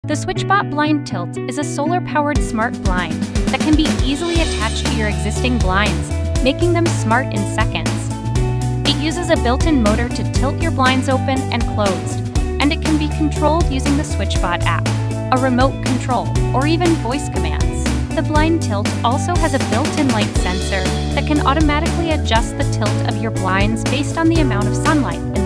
The SwitchBot Blind Tilt is a solar-powered smart blind that can be easily attached to your existing blinds, making them smart in seconds. It uses a built-in motor to tilt your blinds open and closed, and it can be controlled using the SwitchBot app, a remote control, or even voice commands. The blind tilt also has a built-in light sensor that can automatically adjust the tilt of your blinds based on the amount of sunlight in